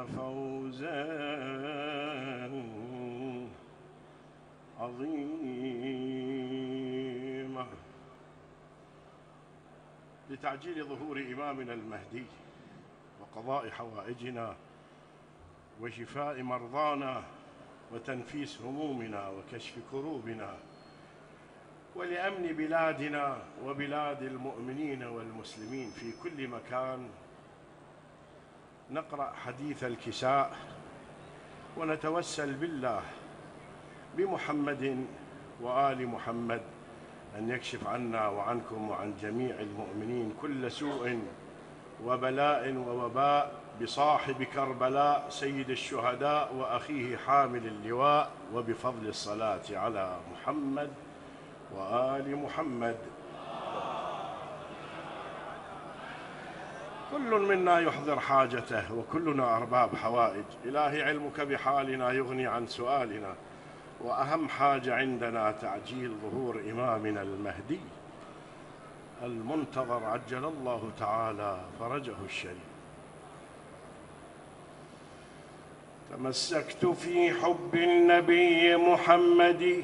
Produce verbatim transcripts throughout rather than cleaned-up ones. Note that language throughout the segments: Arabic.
فوزا عظيما. لتعجيل ظهور إمامنا المهدي وقضاء حوائجنا وشفاء مرضانا وتنفيس همومنا وكشف كروبنا، ولأمن بلادنا وبلاد المؤمنين والمسلمين في كل مكان، نقرأ حديث الكساء ونتوسل بالله بمحمد وآل محمد أن يكشف عنا وعنكم وعن جميع المؤمنين كل سوء وبلاء ووباء بصاحب كربلاء سيد الشهداء وأخيه حامل اللواء، وبفضل الصلاة على محمد وآل محمد. كل منا يحضر حاجته وكلنا أرباب حوائج، إلهي علمك بحالنا يغني عن سؤالنا، وأهم حاجة عندنا تعجيل ظهور إمامنا المهدي المنتظر عجل الله تعالى فرجه الشريف. تمسكت في حب النبي محمد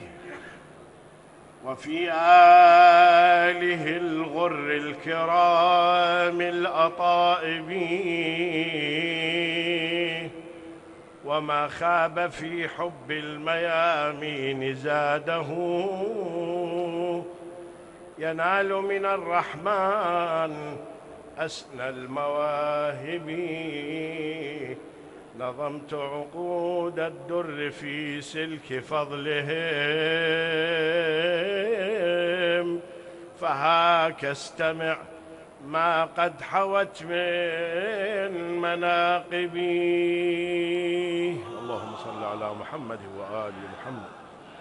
وفي آله الغر الكرام الأطائب، وما خاب في حب الميامين زاده، ينال من الرحمن أسنى المواهب. نظمت عقود الدر في سلك فضلهم، فهاك استمع ما قد حوت من مناقبي. اللهم صل على محمد وآل محمد.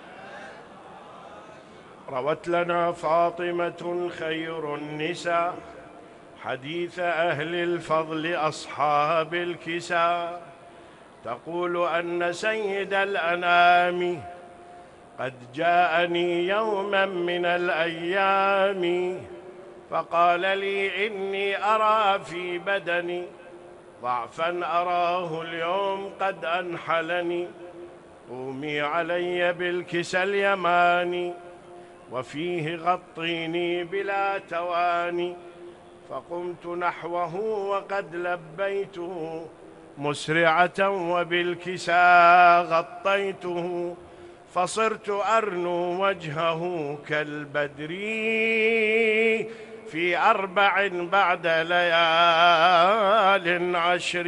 روت لنا فاطمة خير النساء حديث أهل الفضل أصحاب الكساء، تقول أن سيد الأنام قد جاءني يوما من الأيام، فقال لي إني أرى في بدني ضعفا أراه اليوم قد أنحلني، قومي علي بالكسى اليماني وفيه غطيني بلا تواني. فقمت نحوه وقد لبيته مسرعة وبالكسى غطيته، فصرت أرنو وجهه كالبدر في أربع بعد ليال عشر.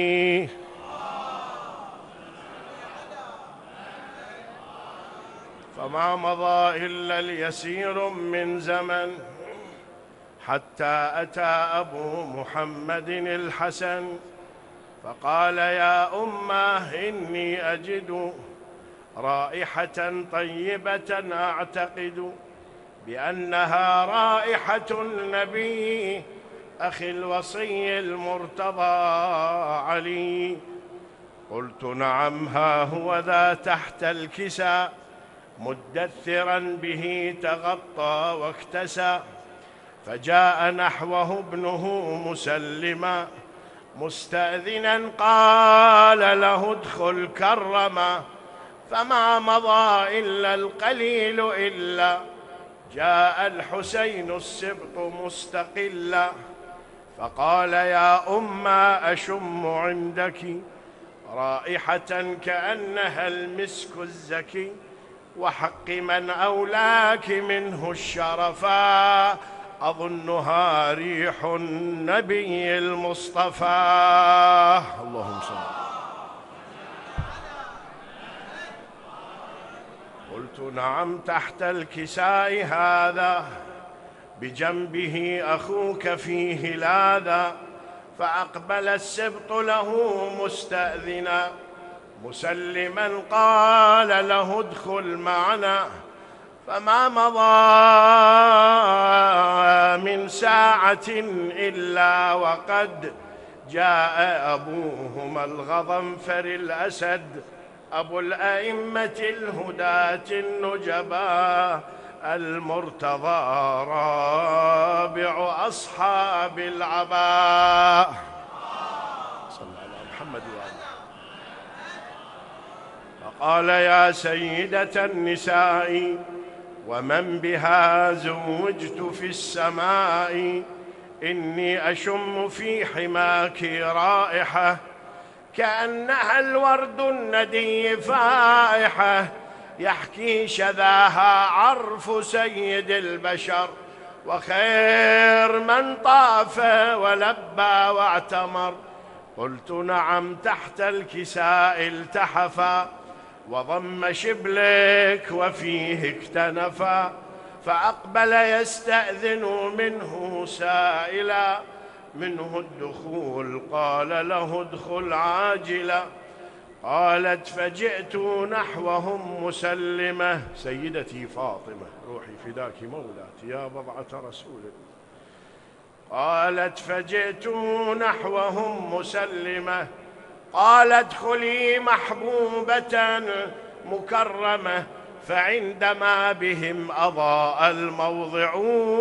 فما مضى إلا اليسير من زمن حتى أتى أبو محمد الحسن، فقال يا أمه إني أجد رائحة طيبة أعتقد بأنها رائحة النبي أخي الوصي المرتضى علي. قلت نعم، ها هو ذا تحت الكسى مدثرا به تغطى واكتسى. فجاء نحوه ابنه مسلما مستأذنا قال له ادخل كرما، فما مضى إلا القليل إلا جاء الحسين السبط مستقلا. فقال يا أما أشم عندك رائحة كأنها المسك الزكي، وحق من أولاك منه الشرفا أظنها ريح النبي المصطفى. اللهم صل. قلت نعم، تحت الكساء هذا بجنبه أخوك فيه لاذا. فأقبل السبط له مستأذنا مسلما قال له ادخل معنا. فما مضى من ساعة إلا وقد جاء أبوهما الغضنفر الأسد أبو الأئمة الهداة النجبا المرتضى رابع أصحاب العباء. صلى الله عليه محمد وآله. فقال يا سيدة النساء ومن بها زوجت في السماء، إني أشم في حماك رائحة كأنها الورد الندي فائحة، يحكي شذاها عرف سيد البشر وخير من طاف ولبى واعتمر. قلت نعم تحت الكساء التحفا وضم شبلك وفيه اكتنفا. فأقبل يستأذن منه سائلا منه الدخول، قال له ادخل عاجلا. قالت فجئت نحوهم مسلمة، سيدتي فاطمة روحي فداك مولاتي يا بضعة رسول الله. قالت فجئت نحوهم مسلمة، قال ادخلي محبوبة مكرمة، فعندما بهم أضاء الموضع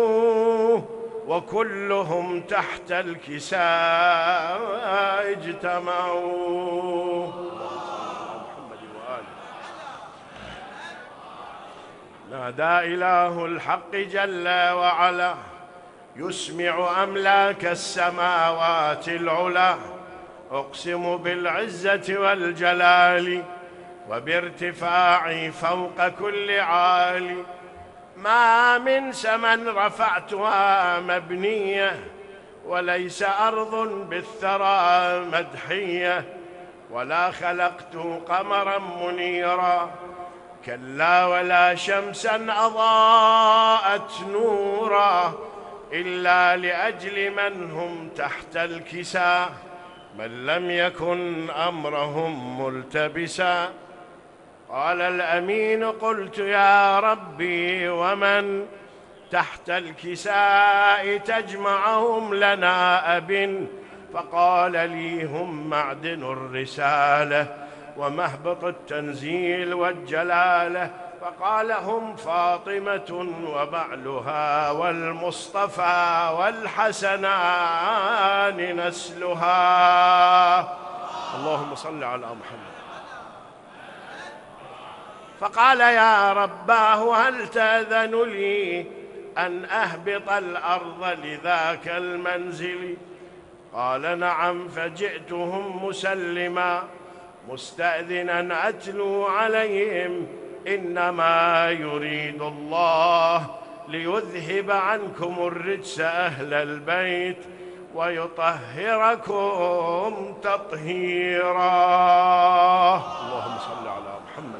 وكلهم تحت الكساء اجتمعوا. محمد وآله. نادى إله الحق جل وعلا يسمع أملاك السماوات العلا، أقسم بالعزة والجلال وبارتفاعي فوق كل عالي، ما من سمن رفعتها مبنية وليس أرض بالثرى مدحية، ولا خلقت قمرا منيرا كلا ولا شمسا أضاءت نورا، إلا لأجل من هم تحت الكساء من لم يكن أمرهم ملتبسا. قال الأمين قلت يا ربي ومن تحت الكساء تجمعهم لنا أب؟ فقال لي هم معدن الرسالة ومهبط التنزيل والجلالة. فقال هم فاطمة وبعلها والمصطفى والحسنان نسلها. اللهم صل على محمد. فقال يا رباه هل تأذن لي أن أهبط الأرض لذاك المنزل؟ قال نعم. فجئتهم مسلما مستأذنا أتلو عليهم إنما يريد الله ليذهب عنكم الرجس أهل البيت ويطهركم تطهيرا. اللهم صل على محمد.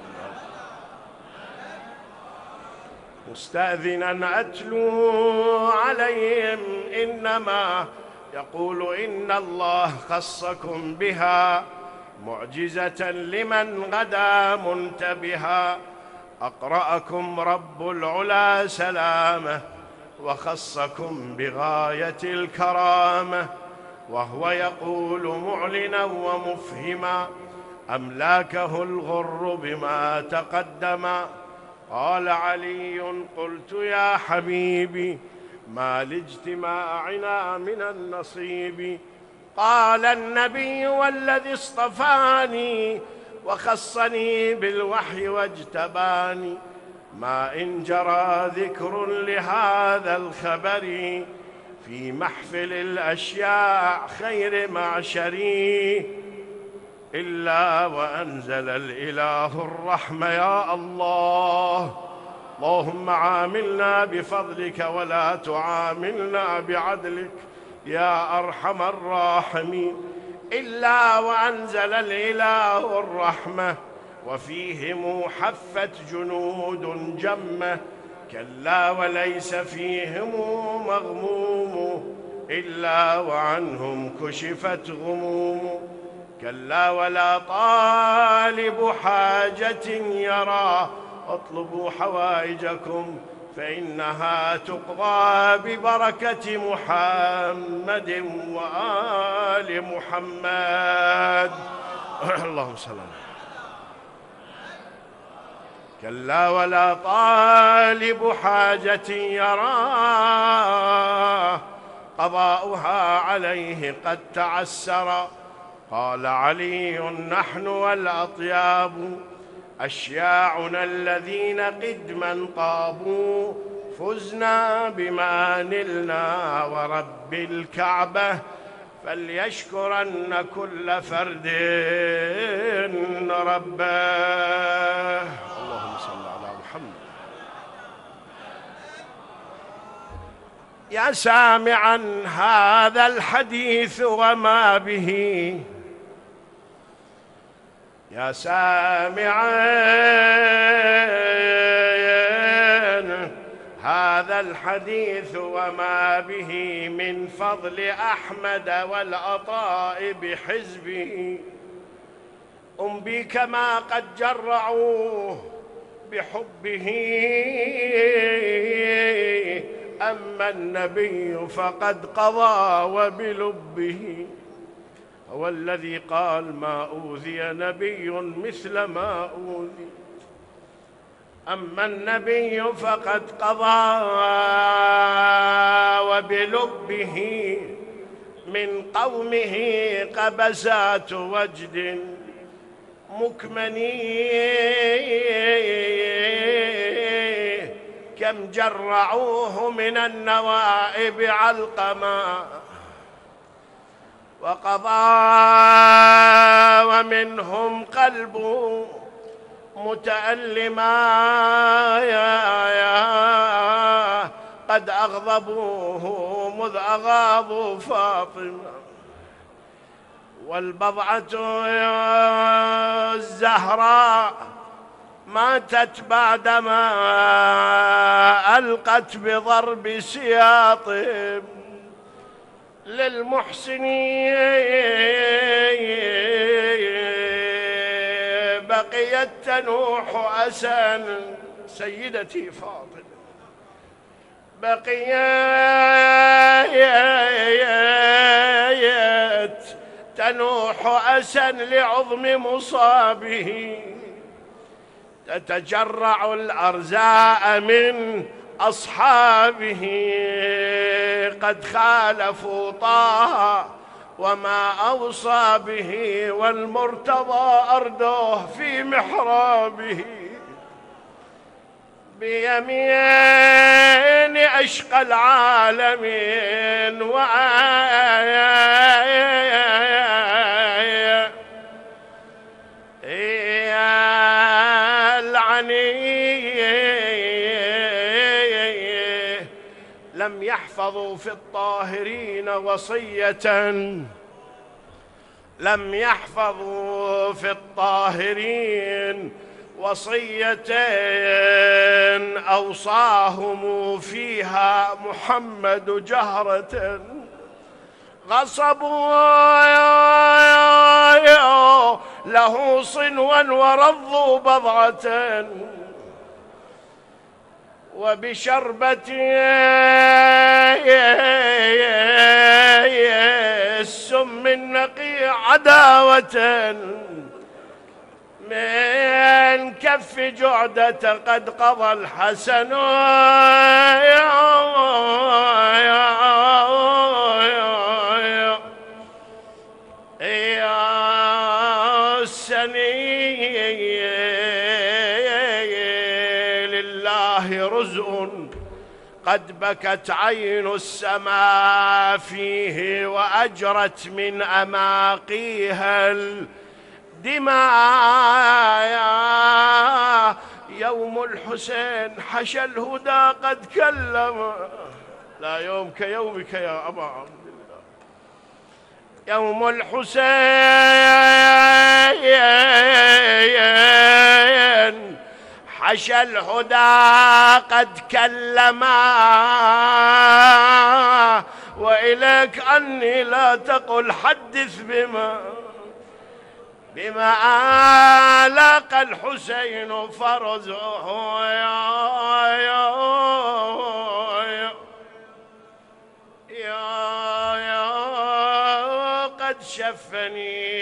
مستأذنا أتلو عليهم إنما يقول إن الله خصكم بها معجزة لمن غدا منتبها، أقرأكم رب العلا سلامه وخصكم بغاية الكرامة، وهو يقول معلنا ومفهما أملاكه الغر بما تقدم. قال علي قلت يا حبيبي ما لاجتماعنا من النصيب؟ قال النبي والذي اصطفاني وخصني بالوحي واجتباني، ما إن جرى ذكر لهذا الخبر في محفل الأشياء خير معشري إلا وأنزل الإله الرحمة. يا الله اللهم عاملنا بفضلك ولا تعاملنا بعدلك يا أرحم الراحمين. إلا وأنزل الإله الرحمة وفيهم حفت جنود جمة، كلا وليس فيهم مغموم إلا وعنهم كشفت غموم، كلا ولا طالب حاجة يرى اطلبوا حوائجكم فإنها تقضى ببركة محمد وآل محمد. اللهم صل على محمد. كلا ولا طالب حاجة يرى قضاؤها عليه قد تعسر، قال علي: نحن والأطياب أشياعنا الذين قدما طابوا، فزنا بما نلنا ورب الكعبة، فليشكرن كل فرد ربه. اللهم صل على محمد. يا سامعا هذا الحديث وما به، يا سامعا هذا الحديث وما به من فضل أحمد والعطاء بحزبه، أنبيك ما قد جرعوه بحبه. أما النبي فقد قضى وبلبه، هو الذي قال: ما أوذي نبي مثل ما أوذي. أما النبي فقد قضى وبلبه، من قومه قبسات وجد مكمني، كم جرعوه من النوائب علقما وقضى، ومنهم قلب متألما يا يا قد أغضبوه مذ أغاضوا فاطمة، والبضعة الزهراء ماتت بعدما ألقت بضرب سياط للمحسنين، بقيت تنوح أسا سيدتي فاطمة، بقيت تنوح أسا لعظم مصابه، تتجرع الأرزاء من أصحابه، قد خالفوا طه وما أوصى به، والمرتضى أردوه في محرابه، بيمين أشقى العالمين وآية العني، لم يحفظوا في الطاهرين وصية، لم يحفظوا في الطاهرين وصية أوصاهم فيها محمد جهرة، غصبوا له صنوا ورضوا بضعة، وبشربة السم النقي عداوة، من كف جعدة قد قضى الحسن يا السني، لله رزء قد بكت عين السماء فيه، وأجرت من أماقيها دماء، يوم الحسين حشى الهدى قد كلم، لا يوم كيومك يا أبا عبد الله، يوم الحسين حشى الهدى قد كلما، وإليك أني لا تقل حدث بما بما لاقى الحسين فرزه، يا يا يا يا قد شفني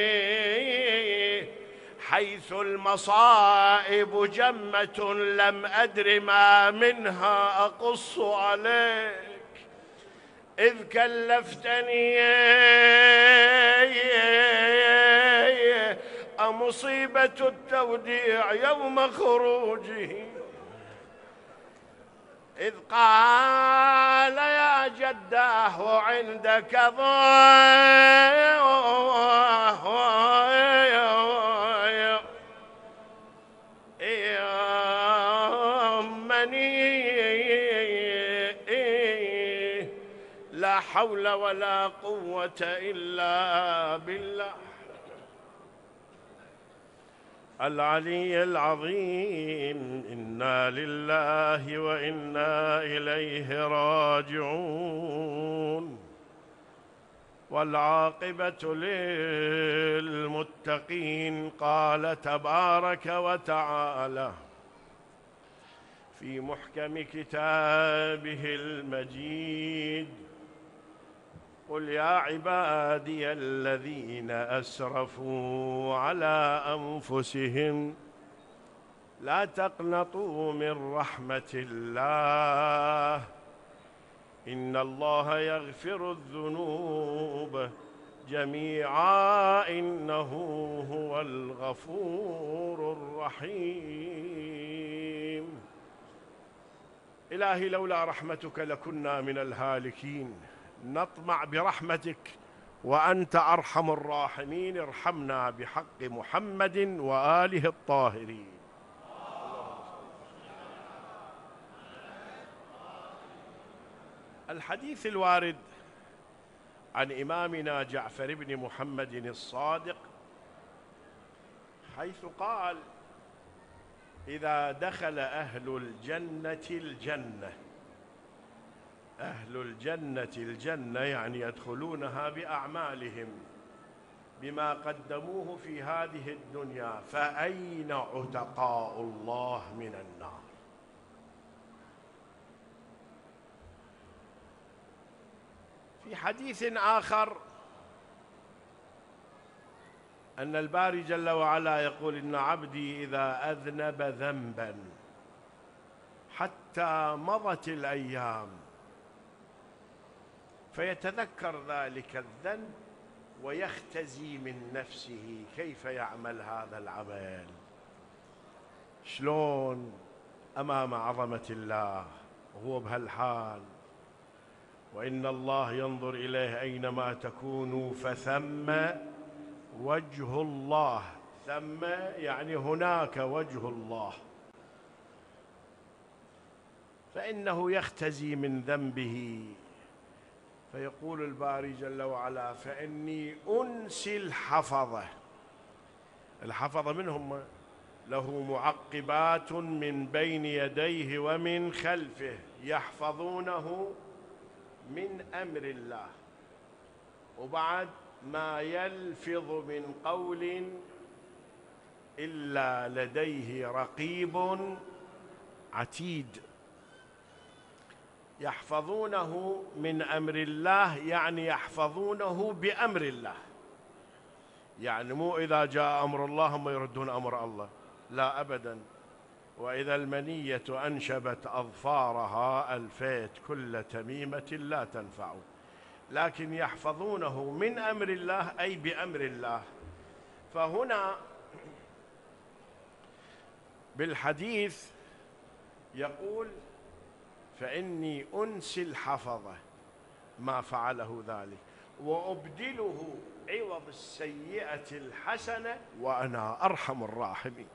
حيث المصائب جمة، لم أدر ما منها أقص عليك، إذ كلفتني أمصيبة التوديع يوم خروجه، إذ قال يا جداه عندك ضيمني لا حول ولا قوة إلا بالله العلي العظيم. إنا لله وإنا إليه راجعون، والعاقبة للمتقين. قال تبارك وتعالى في محكم كتابه المجيد: قل يا عبادي الذين أسرفوا على أنفسهم لا تقنطوا من رحمة الله إن الله يغفر الذنوب جميعا إنه هو الغفور الرحيم. إلهي لولا رحمتك لكنا من الهالكين، نطمع برحمتك وأنت أرحم الراحمين، ارحمنا بحق محمد وآله الطاهرين. الحديث الوارد عن إمامنا جعفر بن محمد الصادق حيث قال: إذا دخل أهل الجنة الجنة، أهل الجنة الجنة يعني يدخلونها بأعمالهم بما قدموه في هذه الدنيا، فأين عتقاء الله من النار؟ في حديث آخر أن الباري جل وعلا يقول: إن عبدي إذا أذنب ذنبا حتى مضت الأيام فيتذكر ذلك الذنب ويختزي من نفسه كيف يعمل هذا العمل، شلون أمام عظمة الله وهو بهالحال، وإن الله ينظر إليه أينما تكونوا فثم وجه الله، ثم يعني هناك وجه الله، فإنه يختزي من ذنبه. فيقول الباري جل وعلا: فإني أنسي الحفظة. الحفظة منهم له معقبات من بين يديه ومن خلفه يحفظونه من أمر الله، وبعد ما يلفظ من قول إلا لديه رقيب عتيد. يحفظونه من أمر الله يعني يحفظونه بأمر الله، يعني مو إذا جاء أمر الله هم يردون أمر الله، لا أبدا. وإذا المنية أنشبت أظفارها ألفيت كل تميمة لا تنفع، لكن يحفظونه من أمر الله أي بأمر الله. فهنا بالحديث يقول: فإني أنسي الحفظة ما فعله ذلك وأبدله عوض السيئة الحسنة وأنا أرحم الراحمين.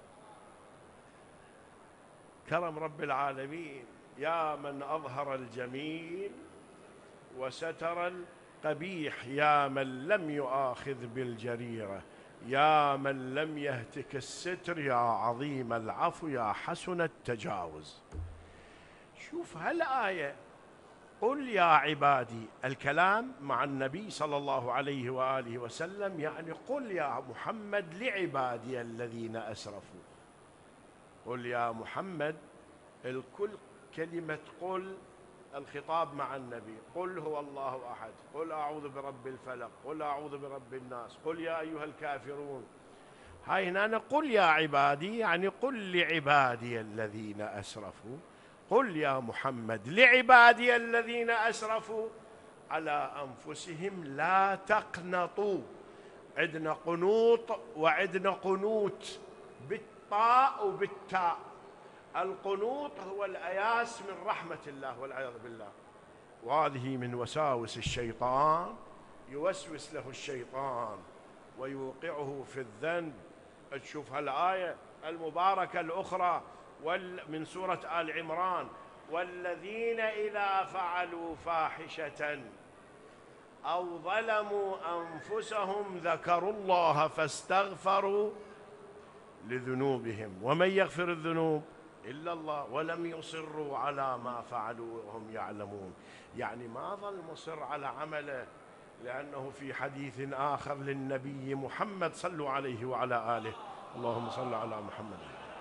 كرم رب العالمين، يا من أظهر الجميل وستر القبيح، يا من لم يؤاخذ بالجريرة، يا من لم يهتك الستر، يا عظيم العفو، يا حسن التجاوز. شوف هالآية: قل يا عبادي، الكلام مع النبي صلى الله عليه وآله وسلم، يعني قل يا محمد لعبادي الذين أسرفوا. قل يا محمد، الكل كلمة قل الخطاب مع النبي. قل هو الله أحد، قل أعوذ برب الفلق، قل أعوذ برب الناس، قل يا أيها الكافرون. هاي هنا قل يا عبادي يعني قل لعبادي الذين أسرفوا. قل يا محمد لعبادي الذين أسرفوا على أنفسهم لا تقنطوا. عندنا قنوط وعندنا قنوت بالطاء وبالتاء. القنوط هو الأياس من رحمة الله والعياذ بالله، وهذه من وساوس الشيطان، يوسوس له الشيطان ويوقعه في الذنب. تشوف هالآية المباركة الأخرى من سورة آل عمران: والذين إذا فعلوا فاحشة أو ظلموا أنفسهم ذكروا الله فاستغفروا لذنوبهم ومن يغفر الذنوب إلا الله ولم يصروا على ما فعلوا وهم يعلمون. يعني ما ظل مصر على عمله، لأنه في حديث آخر للنبي محمد صلوا عليه وعلى آله، اللهم صل على محمد،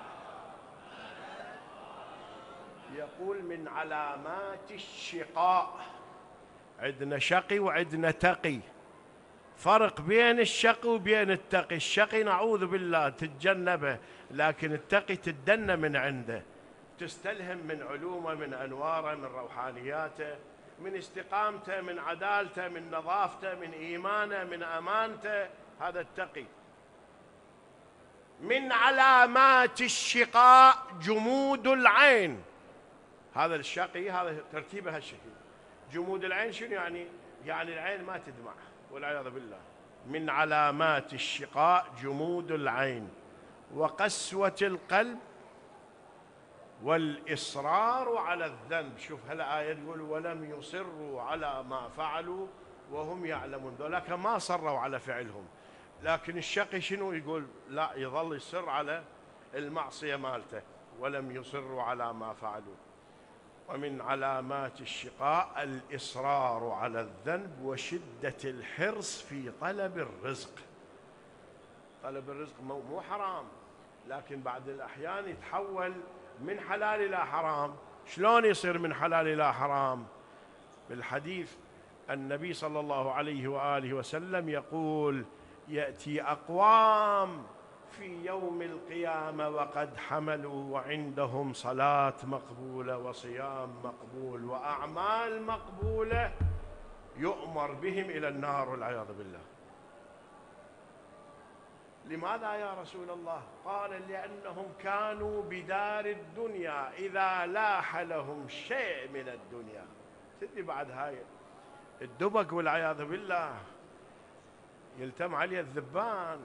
يقول: من علامات الشقاء. عندنا شقي وعندنا تقي، فرق بين الشقي وبين التقي. الشقي نعوذ بالله تتجنبه، لكن التقي تتدنى من عنده، تستلهم من علومه، من أنواره، من روحانياته، من استقامته، من عدالته، من نظافته، من إيمانه، من أمانته. هذا التقي. من علامات الشقاء جمود العين. هذا الشقي، هذا ترتيبه هالشكل. جمود العين شنو يعني؟ يعني العين ما تدمع والعياذ بالله. من علامات الشقاء جمود العين وقسوة القلب والإصرار على الذنب. شوف هالآية تقول: ولم يصروا على ما فعلوا وهم يعلمون. ذولاك ما صروا على فعلهم، لكن الشقي شنو يقول؟ لا، يظل يصر على المعصية مالته. ولم يصروا على ما فعلوا. ومن علامات الشقاء الإصرار على الذنب وشدة الحرص في طلب الرزق. طلب الرزق مو حرام، لكن بعد الأحيان يتحول من حلال إلى حرام. شلون يصير من حلال إلى حرام؟ بالحديث النبي صلى الله عليه وآله وسلم يقول: يأتي أقوام في يوم القيامة وقد حملوا وعندهم صلاة مقبولة وصيام مقبول وأعمال مقبولة، يؤمر بهم إلى النار والعياذ بالله. لماذا يا رسول الله؟ قال: لأنهم كانوا بدار الدنيا إذا لاح لهم شيء من الدنيا. تدري بعد هاي الدبق والعياذ بالله يلتم عليه الذبان.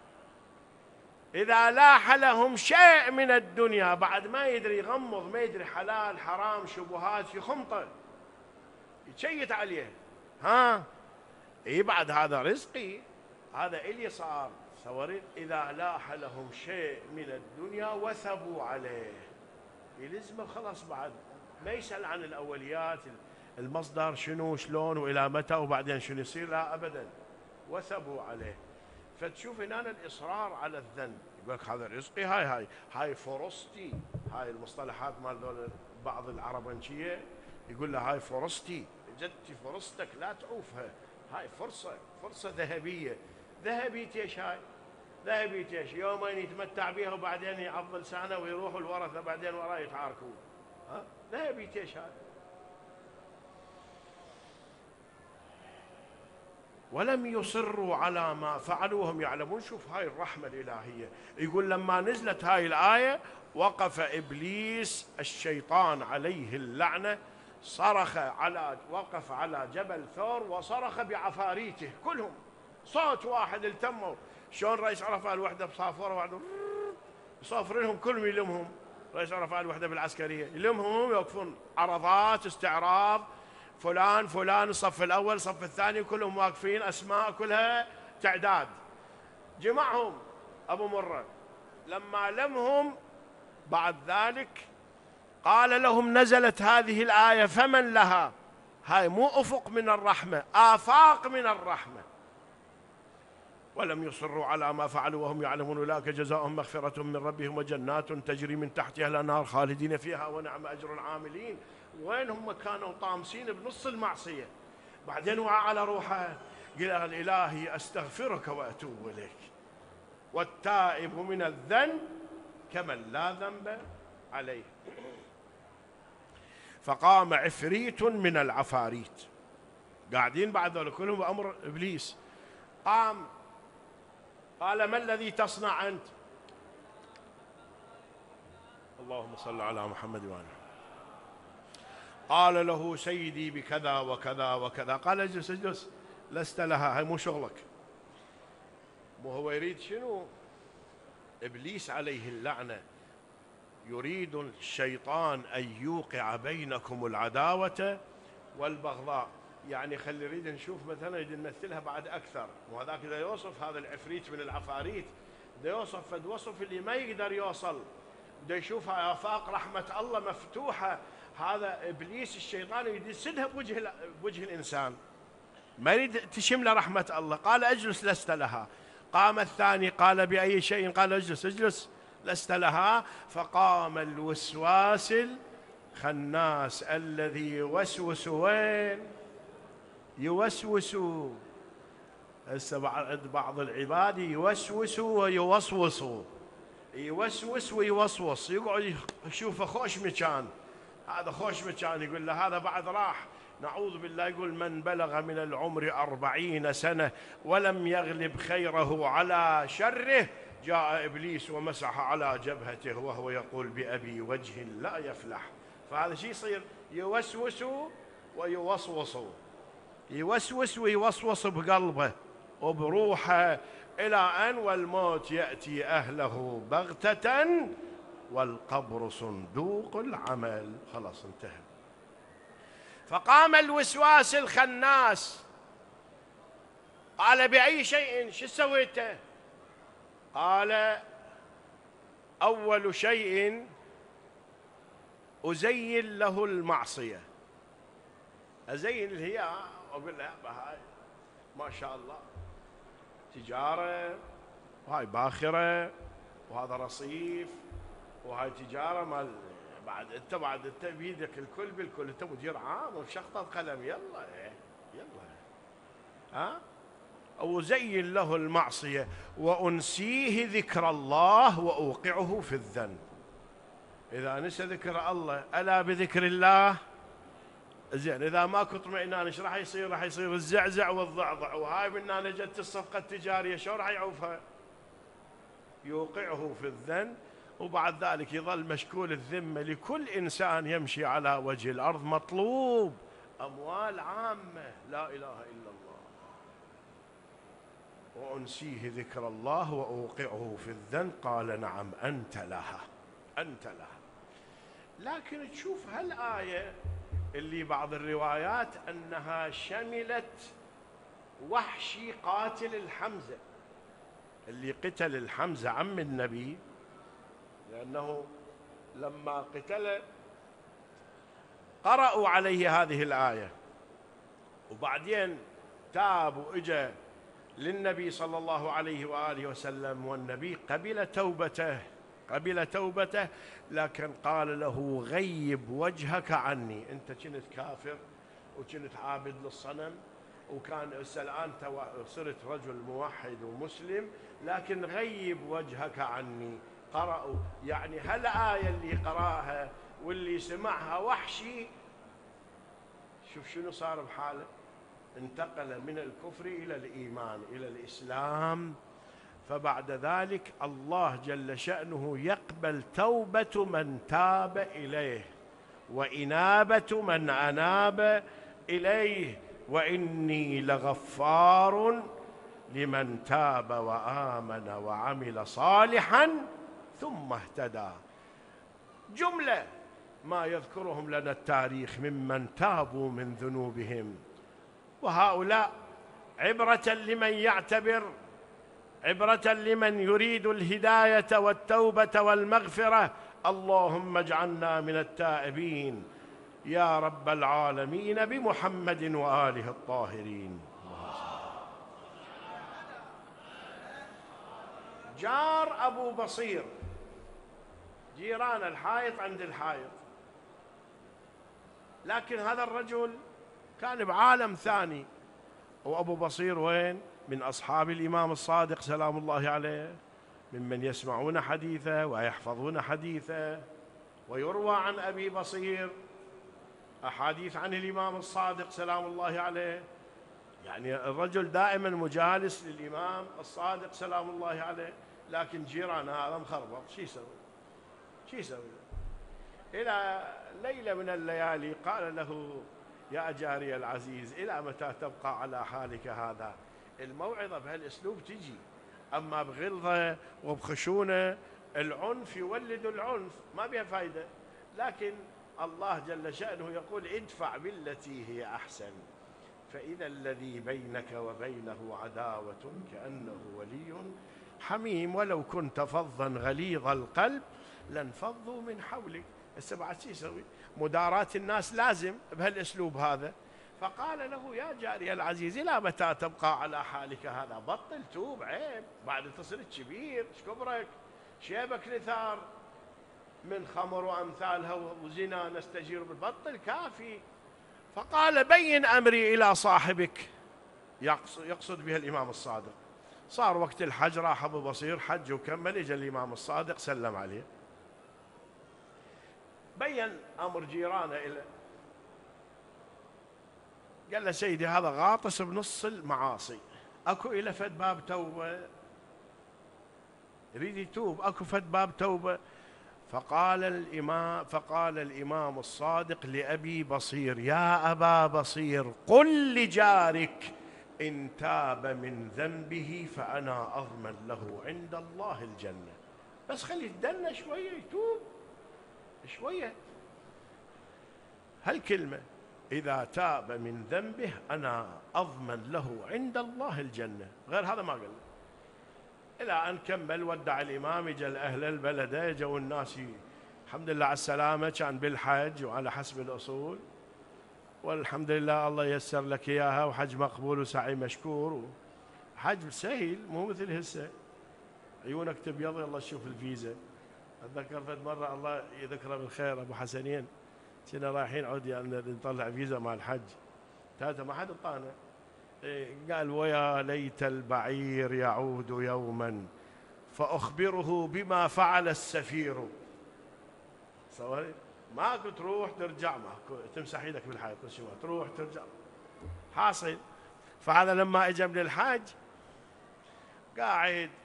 إذا لاح لهم شيء من الدنيا، بعد ما يدري يغمض، ما يدري حلال حرام شبهات، يخمطه يتشيت عليه. ها إيه بعد هذا رزقي، هذا إلي صار. تصورين إذا لاح لهم شيء من الدنيا وثبوا عليه، يلزمه خلاص، بعد ما يسأل عن الأوليات، المصدر شنو شلون وإلى متى وبعدين شنو يصير، لا أبدا، وثبوا عليه. فتشوف هنا الإصرار على الذنب. يقول لك هذا رزقي، هاي هاي هاي فرصتي. هاي المصطلحات مال ذول بعض العربنشية، يقول له هاي فرصتي، جدتي فرصتك لا تعوفها، هاي فرصة، فرصة ذهبية. ذهبية ايش هاي؟ ذهبية ايش؟ يومين يتمتع بها وبعدين يعض لسانه ويروحوا الورثة بعدين وراه يتعاركون. ها؟ ذهبية ايش هاي؟ ولم يصروا على ما فعلوا وهم يعلمون. شوف هاي الرحمة الإلهية. يقول لما نزلت هاي الآية وقف إبليس الشيطان عليه اللعنة، صرخ على وقف على جبل ثور وصرخ بعفاريته كلهم، صوت واحد التموا. شلون رئيس عرفات الوحدة بصافورة واحدة يصافرينهم كلهم، يلمهم رئيس عرفات الوحدة بالعسكرية، يلمهم يوقفون عرضات استعراض، فلان فلان الصف الأول الصف الثاني كلهم واقفين، أسماء كلها تعداد. جمعهم أبو مرة، لما لمهم بعد ذلك قال لهم: نزلت هذه الآية فمن لها. هاي مو أفق من الرحمة، آفاق من الرحمة. ولم يصروا على ما فعلوا وهم يعلمون أولئك جزاؤهم مغفرة من ربهم وجنات تجري من تحتها الأنهار خالدين فيها ونعم أجر العاملين. وين هم كانوا طامسين بنص المعصية، بعدين وعى على روحه قال: الإلهي أستغفرك وأتوب إليك، والتائب من الذنب كمن لا ذنب عليه. فقام عفريت من العفاريت قاعدين بعد ذلك كلهم بأمر إبليس. قام قال: ما الذي تصنع أنت؟ اللهم صل على محمد وآله. قال له: سيدي بكذا وكذا وكذا. قال: اجلس اجلس، لست لها، هاي مو شغلك. وهو يريد شنو؟ إبليس عليه اللعنة يريد الشيطان أن يوقع بينكم العداوة والبغضاء. يعني خلي نريد نشوف مثلا يريد نمثلها بعد أكثر، وهذاك إذا يوصف هذا العفريت من العفاريت ده يوصف فد وصف اللي ما يقدر يوصل، ده يشوفها آفاق رحمة الله مفتوحة. هذا إبليس الشيطان يريد يسدها بوجه, بوجه الإنسان، ما يريد تشمل رحمة الله. قال: أجلس، لست لها. قام الثاني قال: بأي شيء؟ قال: اجلس اجلس، لست لها. فقام الوسواس الخناس الذي يوسوس وين؟ يوسوس. هسه بعد بعض العباد يوسوس ويوسوس، يوسوس ويوسوس، يقعد يشوفه خوش مكان، هذا خوش مكان، يقول له هذا بعد راح. نعوذ بالله. يقول: من بلغ من العمر أربعين سنة ولم يغلب خيره على شره، جاء إبليس ومسح على جبهته وهو يقول: بأبي وجه لا يفلح. فهذا شيء يصير يوسوس ويوسوس، يوسوس ويوسوس بقلبه وبروحه، إلى أن والموت يأتي أهله بغتة والقبر صندوق العمل. خلاص انتهى. فقام الوسواس الخناس قال: بأي شيء؟ شو سويته؟ قال: أول شيء أزين له المعصية. أزين اللي هي أقول له هاي ما شاء الله تجارة، وهاي باخرة، وهذا رصيف، وهاي تجارة مال، بعد انت بعد انت بيدك الكل بالكل، انت مدير عام وبشخطة قلم، يلا يلا ها. أو زين له المعصية وأنسيه ذكر الله وأوقعه في الذنب. إذا نسى ذكر الله، ألا بذكر الله زين. إذا ماكو اطمئنان ايش راح يصير؟ راح يصير الزعزع والضعضع، وهاي من هنا جت الصفقة التجارية شو راح يعوفها؟ يوقعه في الذنب. وبعد ذلك يظل مشكول الذمة لكل إنسان يمشي على وجه الأرض، مطلوب أموال عامة، لا إله إلا الله. وأنسيه ذكر الله وأوقعه في الذنب. قال: نعم أنت لها، أنت لها. لكن تشوف هالآية اللي بعض الروايات أنها شملت وحشي قاتل الحمزة، اللي قتل الحمزة عم النبي، لأنه لما قتل قرأوا عليه هذه الآية، وبعدين تاب وإجا للنبي صلى الله عليه وآله وسلم، والنبي قبل توبته قبل توبته لكن قال له: غيب وجهك عني. أنت كنت كافر وكنت عابد للصنم، وكان الآن صرت رجل موحد ومسلم، لكن غيب وجهك عني. قرأوا يعني هالآية اللي قرأها واللي سمعها وحشي، شوف شنو صار بحاله، انتقل من الكفر إلى الإيمان إلى الإسلام. فبعد ذلك الله جل شأنه يقبل توبة من تاب إليه وإنابة من أناب إليه، وإني لغفار لمن تاب وآمن وعمل صالحا ثم اهتدى. جملة ما يذكرهم لنا التاريخ ممن تابوا من ذنوبهم، وهؤلاء عبرة لمن يعتبر، عبرة لمن يريد الهداية والتوبة والمغفرة. اللهم اجعلنا من التائبين يا رب العالمين بمحمد وآله الطاهرين. جار أبو بصير، جيران الحائط عند الحائط، لكن هذا الرجل كان بعالم ثاني. وأبو بصير وين؟ من أصحاب الإمام الصادق سلام الله عليه، ممن يسمعون حديثه ويحفظون حديثه. ويروى عن أبي بصير أحاديث عن الإمام الصادق سلام الله عليه، يعني الرجل دائما مجالس للإمام الصادق سلام الله عليه، لكن جيران هذا مخربط، شو يسوي؟ شو يسوي؟ إلى ليلة من الليالي قال له: يا جاري العزيز، إلى متى تبقى على حالك هذا؟ الموعظة بهالأسلوب تجي، أما بغلظة وبخشونة العنف يولد العنف، ما بها فايدة. لكن الله جل شأنه يقول: ادفع بالتي هي أحسن، فإذا الذي بينك وبينه عداوة كأنه ولي حميم، ولو كنت فظا غليظ القلب لانفضوا من حولك. هسه بعد شو يسوي؟ مداراة الناس لازم بهالاسلوب هذا. فقال له: يا جاري العزيز، الى متى تبقى على حالك هذا؟ بطل، توب، عيب، بعد تصير كبير، ايش كبرك؟ شيبك نثار من خمر وامثالها وزنا نستجير بالبطل، كافي. فقال: بين امري الى صاحبك، يقصد بها الامام الصادق. صار وقت الحج، راح ابو بصير حج وكمل، اجى الامام الصادق سلم عليه، بين امر جيرانه الى، قال له: سيدي هذا غاطس بنص المعاصي، اكو الى فد باب توبه، يريد يتوب، اكو فد باب توبه. فقال الامام فقال الامام الصادق لابي بصير: يا ابا بصير، قل لجارك ان تاب من ذنبه فانا اضمن له عند الله الجنه. بس خليه يتدنى شويه، يتوب شويه. هالكلمه: إذا تاب من ذنبه أنا أضمن له عند الله الجنة، غير هذا ما قال. إلى أن كمل، ودع الإمام، جاء أهل البلدة، جو الناس الحمد لله على السلامة، كان بالحج وعلى حسب الأصول، والحمد لله الله يسر لك إياها، وحج مقبول وسعي مشكور، حج سهل مو مثل هسه عيونك تبيض يلا تشوف الفيزا. أتذكر فد مرة الله يذكره بالخير أبو حسنين، كنا رايحين عود يعني نطلع فيزا مع الحج، ثلاثة ما حد طانا. إيه قال: ويا ليت البعير يعود يوما فأخبره بما فعل السفير. صوري ماكو تروح ترجع، ماكو تمسح ايدك بالحياة، كل شيء تروح ترجع حاصل. فهذا لما اجى من الحج قاعد،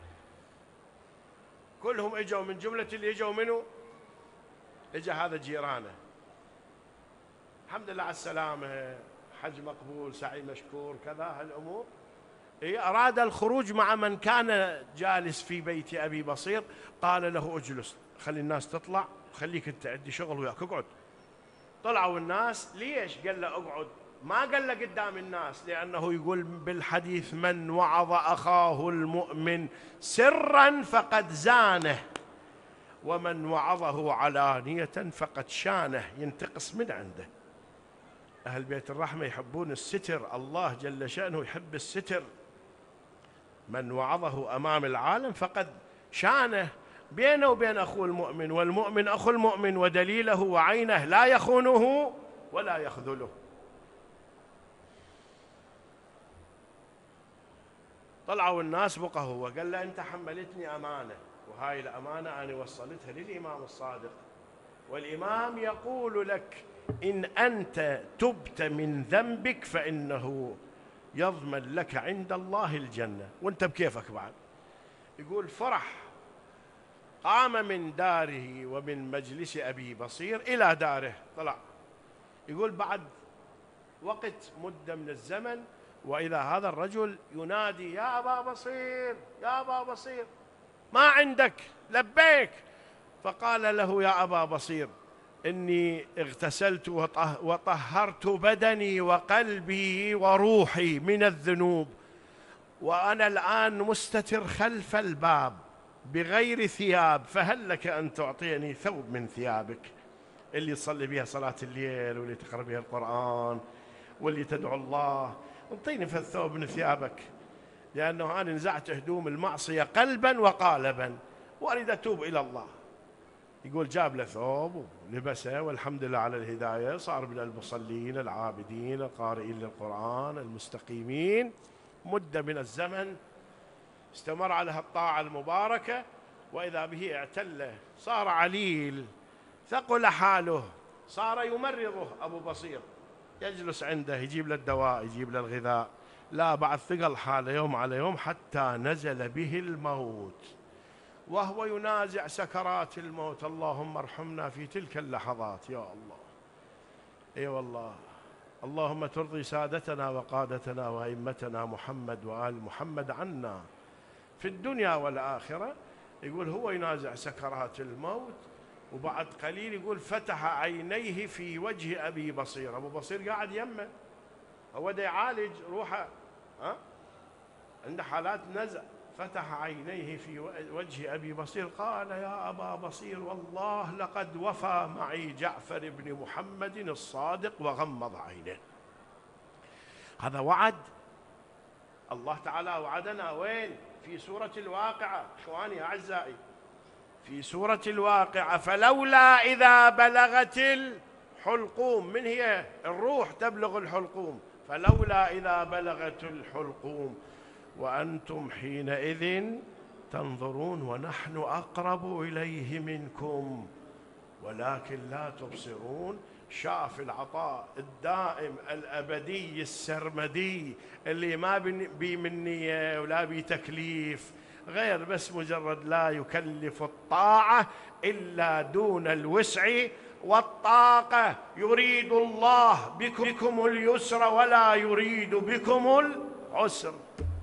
كلهم اجوا، من جملة اللي اجوا منه اجى هذا جيرانه، الحمد لله على السلامة، حج مقبول، سعي مشكور، كذا هالأمور. إيه أراد الخروج مع من كان جالس في بيت أبي بصير، قال له: اجلس، خلي الناس تطلع، خليك أنت عندي شغل وياك، اقعد. طلعوا الناس، ليش؟ قال له: اقعد. ما قال له قدام الناس، لأنه يقول بالحديث: من وعظ أخاه المؤمن سرا فقد زانه، ومن وعظه علانية فقد شانه، ينتقص من عنده. أهل بيت الرحمة يحبون الستر، الله جل شأنه يحب الستر. من وعظه أمام العالم فقد شانه، بينه وبين أخوه المؤمن، والمؤمن أخو المؤمن ودليله وعينه، لا يخونه ولا يخذله. طلعوا الناس، بقى هو قال له: أنت حملتني أمانة، وهاي الأمانة أنا وصلتها للإمام الصادق، والإمام يقول لك: إن أنت تبت من ذنبك فإنه يضمن لك عند الله الجنة، وأنت بكيفك بعد. يقول: فرح، قام من داره ومن مجلس أبي بصير إلى داره، طلع. يقول بعد وقت مدة من الزمن، وإذا هذا الرجل ينادي: يا أبا بصير، يا أبا بصير، ما عندك؟ لبيك. فقال له: يا أبا بصير، إني اغتسلت وطهرت بدني وقلبي وروحي من الذنوب، وأنا الآن مستتر خلف الباب بغير ثياب، فهل لك أن تعطيني ثوب من ثيابك اللي تصلي بها صلاة الليل، واللي تقرأ بها القرآن، واللي تدعو الله، انطيني في الثوب من ثيابك، لأنه أنا نزعت هدوم المعصية قلبا وقالبا وأريد أتوب إلى الله. يقول: جاب له ثوب ولبسه، والحمد لله على الهداية، صار من المصلين العابدين القارئين للقرآن المستقيمين. مدة من الزمن استمر على الطاعة المباركة، وإذا به اعتله، صار عليل، ثقل حاله، صار يمرضه أبو بصير، يجلس عنده، يجيب له الدواء، يجيب له الغذاء، لا بعد ثقل حاله يوم على يوم حتى نزل به الموت وهو ينازع سكرات الموت. اللهم ارحمنا في تلك اللحظات يا الله. اي والله. اللهم ترضي سادتنا وقادتنا وأئمتنا محمد وآل محمد عنا في الدنيا والآخرة. يقول هو ينازع سكرات الموت وبعد قليل يقول فتح عينيه في وجه أبي بصير. أبو بصير قاعد يمه، هو دا يعالج روحه، ها عنده حالات نزع. فتح عينيه في وجه أبي بصير قال يا أبا بصير والله لقد وفى معي جعفر بن محمد الصادق، وغمض عينه. هذا وعد الله تعالى وعدنا وين؟ في سورة الواقعة إخواني أعزائي، في سورة الواقعة. فلولا إذا بلغت الحلقوم، من هي؟ الروح تبلغ الحلقوم. فلولا إذا بلغت الحلقوم وأنتم حينئذ تنظرون ونحن أقرب إليه منكم ولكن لا تبصرون. شاف العطاء الدائم الأبدي السرمدي اللي ما بي منية ولا بي تكليف، غير بس مجرد لا يكلف الطاعة إلا دون الوسع والطاقة. يريد الله بكم اليسر ولا يريد بكم العسر.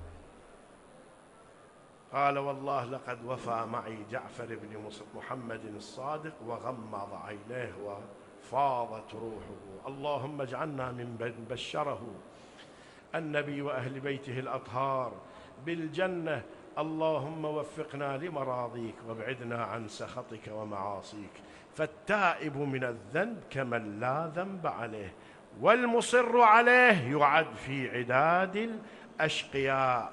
قال والله لقد وفى معي جعفر بن محمد الصادق وغمض عينيه وفاضت روحه. اللهم اجعلنا ممن بشره النبي وأهل بيته الأطهار بالجنة. اللهم وفقنا لمراضيك وابعدنا عن سخطك ومعاصيك. فالتائب من الذنب كمن لا ذنب عليه، والمصر عليه يعد في عداد الأشقياء،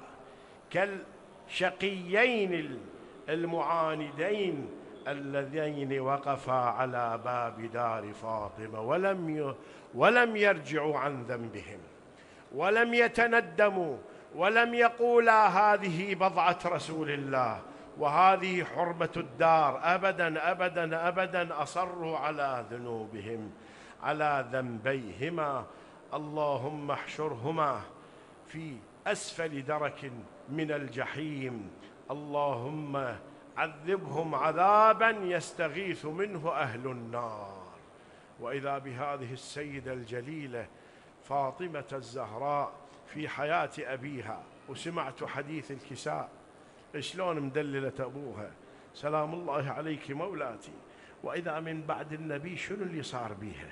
كالشقيين المعاندين اللذين وقفا على باب دار فاطمة ولم ولم يرجعوا عن ذنبهم ولم يتندموا ولم يقولا هذه بضعة رسول الله وهذه حرمة الدار، أبدا أبدا أبدا أصروا على ذنوبهم على ذنبيهما. اللهم احشرهما في أسفل درك من الجحيم. اللهم عذبهم عذابا يستغيث منه أهل النار. وإذا بهذه السيدة الجليلة فاطمة الزهراء في حياة أبيها، وسمعت حديث الكساء شلون مدللة أبوها سلام الله عليك مولاتي. وإذا من بعد النبي شنو اللي صار بيها؟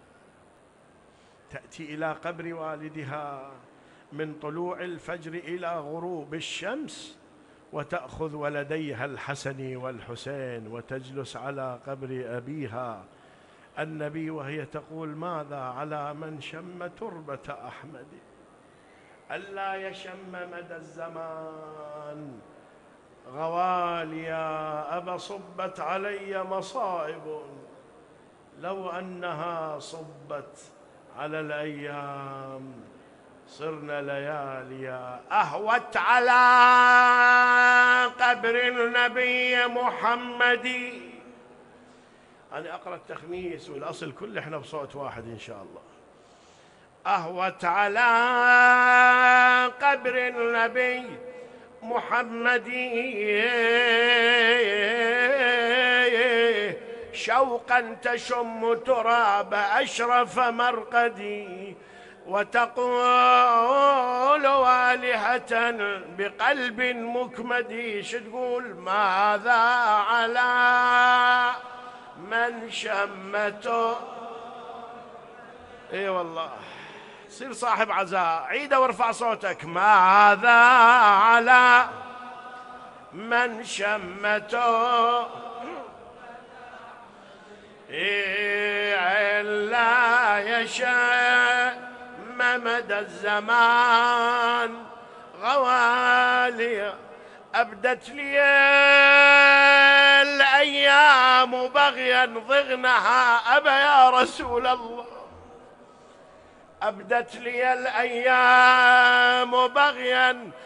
تأتي إلى قبر والدها من طلوع الفجر إلى غروب الشمس وتأخذ ولديها الحسن والحسين وتجلس على قبر أبيها النبي وهي تقول ماذا على من شم تربة أحمد ألا يشم مدى الزمان غواليا أبا صبت علي مصائب لو أنها صبت على الأيام صرنا لياليا. أهوت على قبر النبي محمد. أنا أقرأ التخميس والأصل كله إحنا بصوت واحد إن شاء الله. أهوت على قبر النبي محمد شوقا تشم تراب أشرف مرقدي وتقول والهة بقلب مكمد. شو تقول؟ ماذا على من شمته. اي والله صير صاحب عزاء، عيده وارفع صوتك. ماذا على من شمته إيه لا يشم مدى الزمان غوالي أبدت لي الأيام بغيا ضغنها. أبا يا رسول الله أبدت لي الأيام بغيا